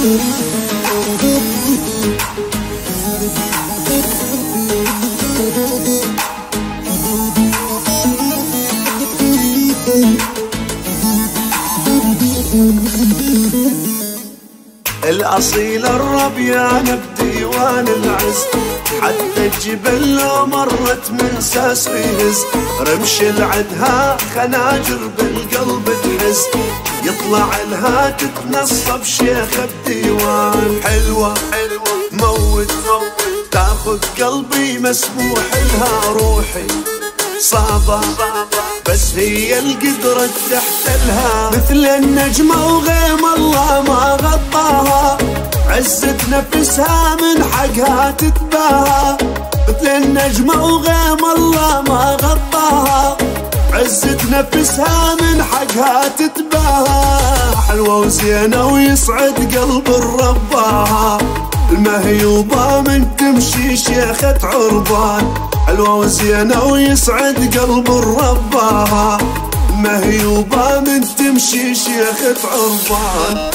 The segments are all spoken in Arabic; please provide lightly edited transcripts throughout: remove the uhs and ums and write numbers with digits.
الأصيل الربيان بديوان العز، حتى الجبل لو مرت من ساس ويهز، رمش العدها خناجر بالقلب تحز، يطلع لها تتنصب شيخ بديوان. حلوة موت تاخذ قلبي مسموح لها روحي صعبة، بس هي القدرة تحتلها، مثل النجمة وغيم الله ما غطاها، عزة نفسها من حقها تتباهى، مثل النجمة وغيم الله ما غطاها، عزة نفسها من حقها تتباهى. حلوة وزينة ويسعد قلب الرباها، المهيوبة من تمشي شيخة عربان. حلوة وزينة ويسعد قلب الرباها، المهيوبة من تمشي شيخة عربان.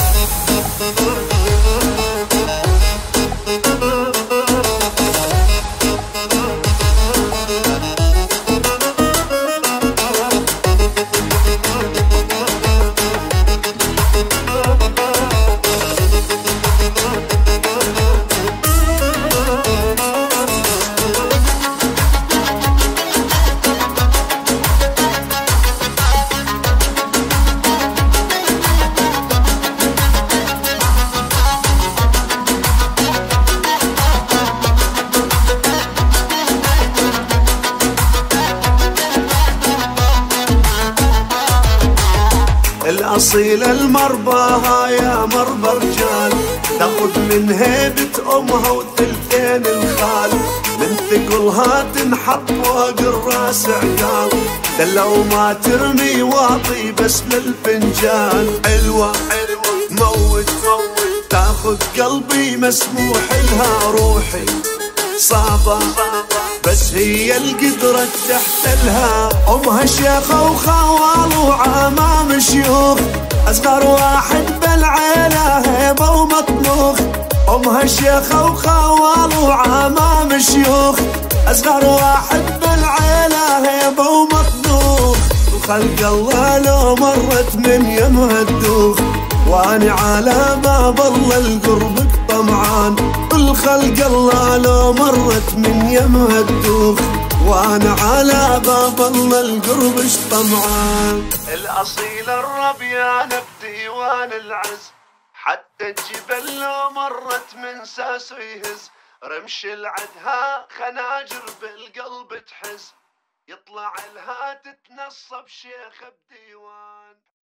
الأصيل المرباها يا مربى رجال، تاخذ من هيبة أمها وثلثين الخال، من ثقلها تنحط فوق الراس عقال، لو ما ترمي واطي بس للفنجان. حلوة موت تاخذ قلبي مسموح لها روحي صعبة، بس هي القدرة تحتلها، أمها شيخة وخوال وعمام شيوخ، أصغر واحد بالعيلة هيبة ومطبوخ، أمها شيخة وخوال وعمام شيوخ، أصغر واحد بالعيلة هيبة ومطبوخ، وخلق الله لو مرت من يمها الدوخ، وأنا على باب الله لقربك طمعان، الخلق الله لو مرت من يمها الدوخ، وانا على باب الله لقربش طمعان. الأصيل الربيان بديوان العز، حتى الجبل لو مرت من ساس ويهز، رمش العدها خناجر بالقلب تحز، يطلع لها تتنصب شيخ بديوان.